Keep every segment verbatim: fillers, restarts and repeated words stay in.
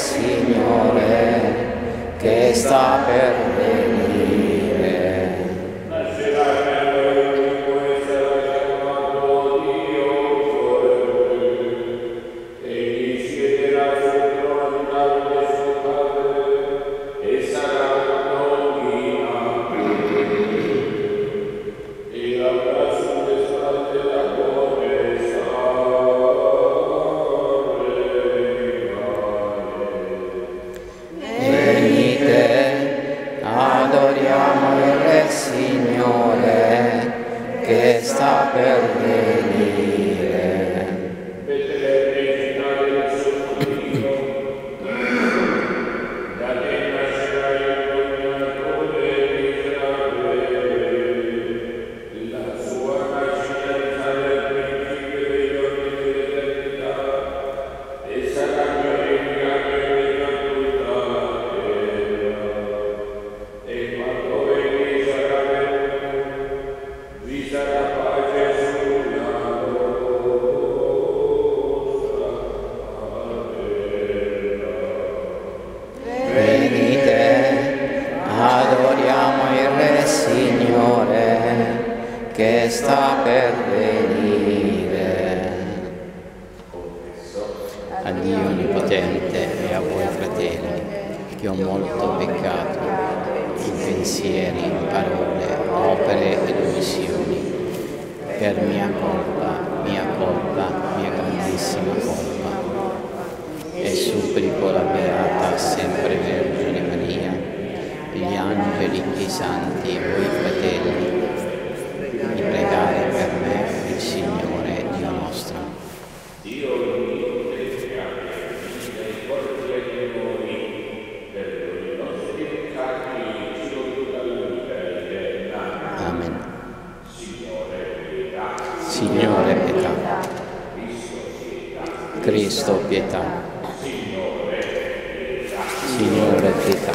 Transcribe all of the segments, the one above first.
Signore, che sta per venire. Signore, pietà. Cristo, pietà. Signore, pietà.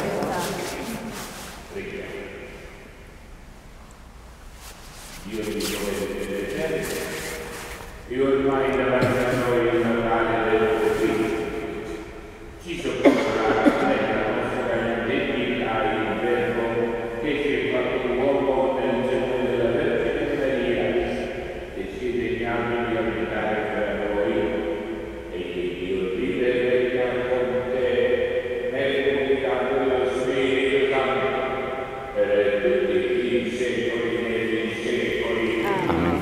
Io ormai davanti a noi il Natale del Figlio ci sopporterà la nostra dignità il Verbo che si è fatto uomo nel seno della Vergine Maria e si è degnato di abitare tra noi e che Dio vive e regna con te nel comunicato dello Spirito Santo per tutti i secoli e dei secoli. Amen.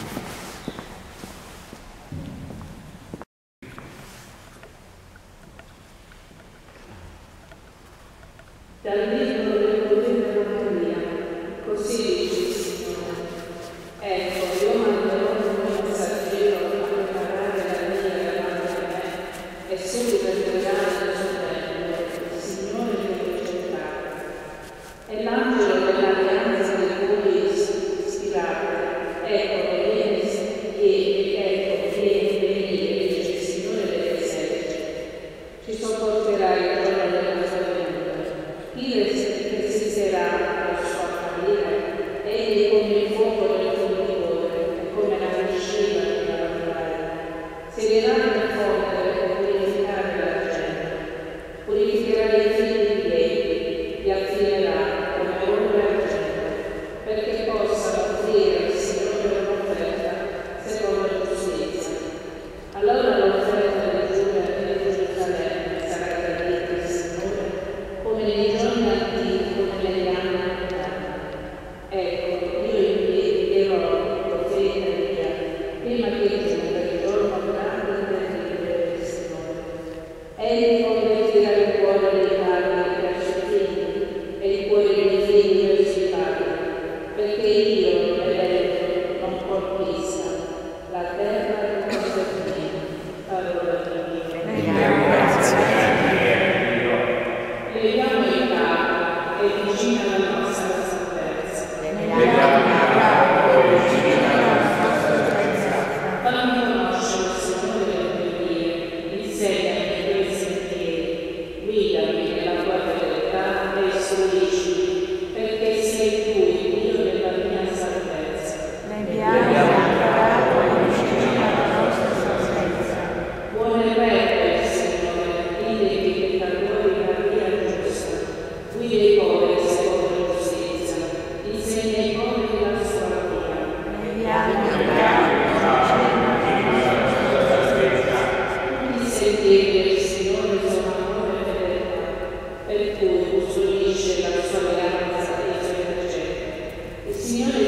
Dal libro del potere della Maria, così dice il Signore. Ecco, io manderò un mio messaggero a preparare la via davanti a me, e subito entrerà nel suo tempio, il Signore che riceverà. E l'angelo dell'alleanza di cui ispirate, ecco, vieni, vieni, ecco, vieni, venire, dice il Signore degli eserciti. Ci sopporterà il giorno della sua venuta. Chi resisterà alla sua carriera? Egli come il fuoco del condutore e come la piscina di una lampada. Sedierà nel fonte per purificare la gente, purificherà i figli di piedi, li affinerà come oro e argento, perché possano offrire al Signore un'offerta secondo giustizia. Allora l'offerta di Giuda e di Gerusalemme sarà gradita al Signore come nei giorni antichi, come negli anni lontani. Ecco, io invierò il profeta Elia, prima che giunga il giorno grande e terribile del Signore. Egli convertirà il cuore dei padri verso i figli e il cuore dei figli verso i padri, perché io, eletto, non colpisca la terra e non stermini. Parola di Dio. Leghiamo il capo e vicino alla nostra salvezza. Fammi conoscere il Signore del mio Dio, insegnami i tuoi sentieri. Signore